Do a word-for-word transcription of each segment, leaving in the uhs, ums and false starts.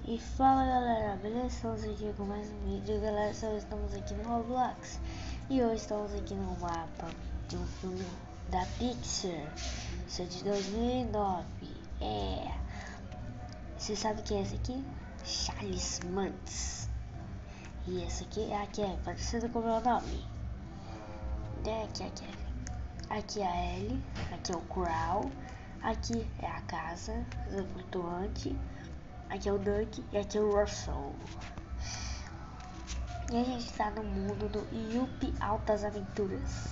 E fala galera, beleza? Estamos aqui com mais um vídeo, galera. Hoje estamos aqui no Roblox e hoje estamos aqui no mapa de um filme da Pixar. Isso é de dois mil e nove. É. Você sabe quem é esse aqui? Charles Mantz. E essa aqui é a Kevin, parecida com o meu nome. É aqui a Kevin. Aqui é a Ellie, aqui é o Crow, aqui é a casa do flutuante. Aqui é o Duck e aqui é o Russell. E a gente tá no mundo do Yuppie Altas Aventuras.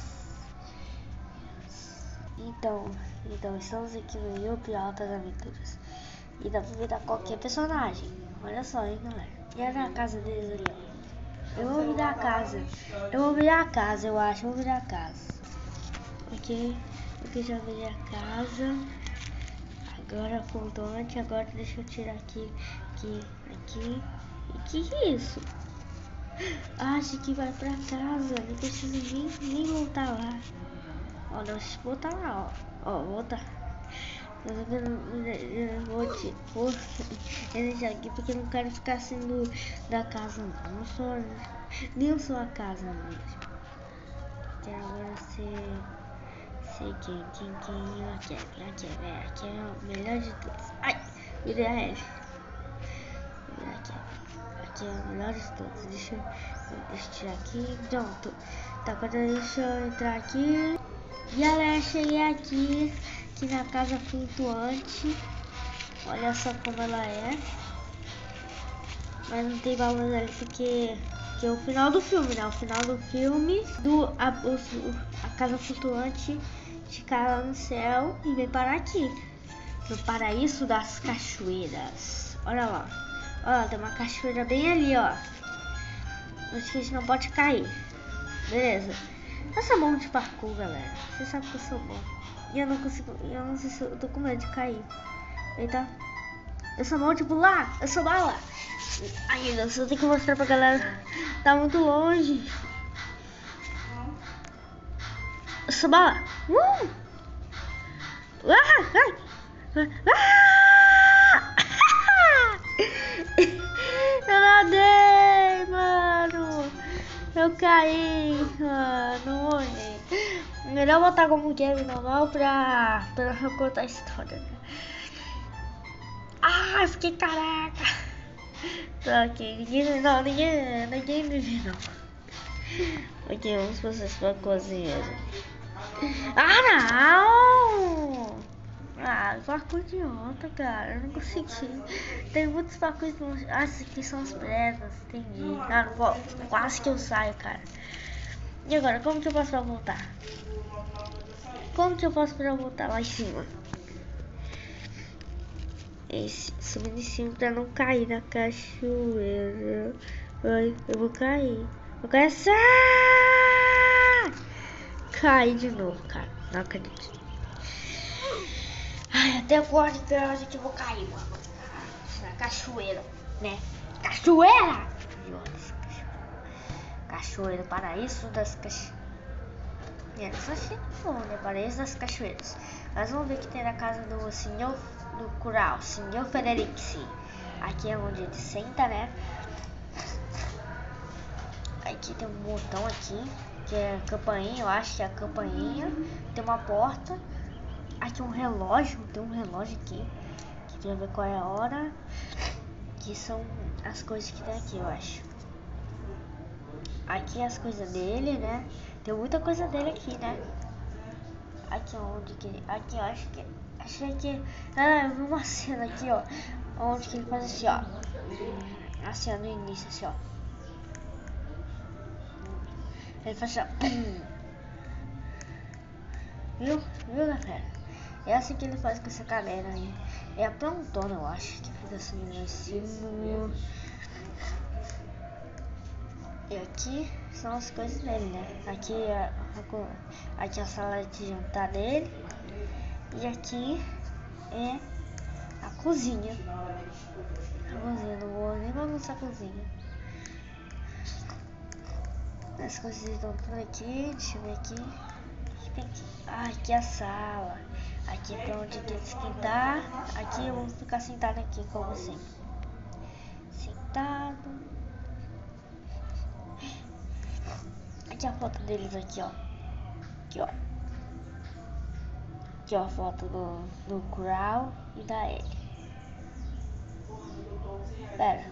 Então, então estamos aqui no Yuppie Altas Aventuras. E dá pra virar qualquer personagem. Olha só, hein, galera. E é na casa deles ali, ó. Eu vou virar a casa. Eu vou virar a casa, eu acho. Eu vou virar a casa. Ok. Ok, já virei a casa. Agora flutuante, agora deixa eu tirar aqui, aqui, aqui. E que que é isso? Ah, acho que vai pra casa, não preciso nem, nem voltar lá. Ó, não preciso voltar lá, ó. Ó, voltar. Eu vou te vou deixar aqui porque eu não quero ficar sendo da casa, não. Não sou nem sua casa mesmo. Quero agora ser. Sei quem, quem, quem, a Kevin, a Kevin, é, a Kevin é o melhor de todos. Ai, virei a Ellie. Virei a Kevin, aqui é o melhor de todos. Deixa eu, deixa eu tirar aqui, pronto. Tá, agora deixa eu entrar aqui. E galera, cheguei aqui, aqui na casa flutuante. Olha só como ela é. Mas não tem valor ali porque... que é o final do filme, né? O final do filme do a, o, a casa flutuante ficar lá no céu e vem parar aqui no paraíso das cachoeiras. Olha lá, olha, tem uma cachoeira bem ali, ó. Mas que a gente não pode cair, beleza? Eu sou bom de parkour, galera. Você sabe que eu sou bom. E eu não consigo, eu não sei se eu tô com medo de cair. Eita, eu sou bom de pular, eu sou bala. Ai, meu Deus, eu tenho que mostrar pra galera. Tá muito longe. Eu sou bala. Uh! Ah! Ah! Eu nadei, mano. Eu caí, mano. Morri. Melhor botar como Kevin normal pra, pra contar a história, né? Ah, fiquei caraca. Tá aqui, ninguém, não, ninguém, ninguém me viu, não. Ok, vamos passar pra cozinha. Ah, não! Ah, parkour idiota, cara, eu não consegui. Tem muitos parkours, ah, esses aqui são as pedras, entendi. Ah, não vou, quase que eu saio, cara. E agora, como que eu posso pra voltar? Como que eu posso pra voltar lá em cima? Esse, subindo em cima pra não cair na cachoeira. Ai, eu vou cair. Eu cair assim. Caí de novo, cara. Não acredito. Ai, até agora que eu vou cair, mano. Na cachoeira, né? Cachoeira! Cachoeira, paraíso das cachoeiras. É, só achei bom, né? Paraíso das cachoeiras. Mas vamos ver o que tem na casa do senhor do Crow, senhor Frederick. Aqui é onde ele senta, né? Aqui tem um botão aqui, que é a campainha, eu acho que é a campainha. Tem uma porta. Aqui um relógio, tem um relógio aqui, que quer ver qual é a hora. Que são as coisas que tem aqui, eu acho. Aqui as coisas dele, né? Tem muita coisa dele aqui, né? Aqui onde que... aqui eu acho que... Achei que... Ah, eu vi uma cena aqui, ó. Onde que ele faz assim, ó. Assim, ó, no início, assim, ó. Ele faz assim, ó. Viu? Viu, galera? É assim que ele faz com essa galera aí. É a plantona, eu acho. Que fica assim, lá em cima. E aqui são as coisas dele, né? Aqui é a, aqui é a sala de jantar dele. E aqui é a cozinha. A cozinha, não vou nem bagunçar a cozinha. As coisas estão por aqui, deixa eu ver aqui. Aqui. Ah, aqui é a sala. Aqui é pra onde tem que esquentar. Aqui eu vou ficar sentado aqui, como sempre. deitado. Aqui a foto deles aqui, ó. Aqui, ó. Aqui, ó, a foto do, do Crow e da Ellie. Pera.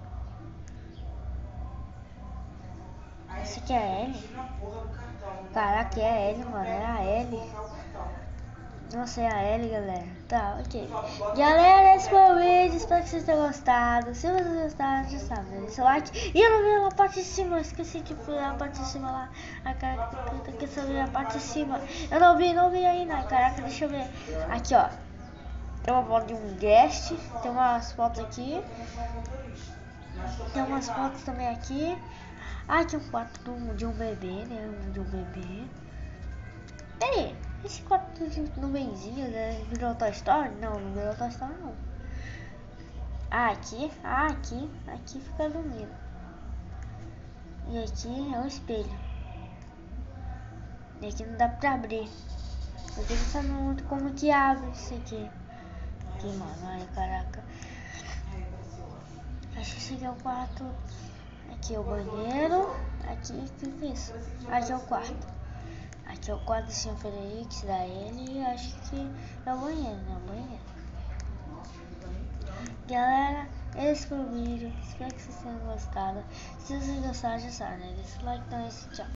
Esse aqui é a Ellie? Caraca, é a Ellie, mano. É a Ellie. Nossa, é a Ellie, galera. Tá, ok. Galera, esse foi o vídeo. Espero que vocês tenham gostado. Se vocês gostaram, já sabe, deixa o like. E eu não vi na parte de cima. Eu esqueci de ver a parte de cima lá. A caraca, tem que saber a parte de cima. Eu não vi, não vi ainda. Caraca, deixa eu ver. Aqui, ó. Tem uma foto de um guest. Tem umas fotos aqui. Tem umas fotos também aqui. Ah, aqui um quarto de um bebê, né? De um bebê. Peraí, esse quarto de um benzinho, né? Virou Toy Story? Não, não virou Toy Story, não. Ah, aqui. Ah, aqui. Aqui fica dormindo. E aqui é o espelho. E aqui não dá pra abrir. Eu tenho que saber muito como que abre isso aqui. Aqui, mano. Ai, caraca. Acho que esse aqui é o quarto. Aqui é o banheiro. Aqui, o que é isso? Aqui é o quarto. Aqui é o quarto do senhor Félix, da ele. Acho que é o banheiro, né? O banheiro. Galera, esse foi o vídeo. Espero que vocês tenham gostado. Se vocês gostaram, já sabem, né? Deixa o like, então é esse, tchau.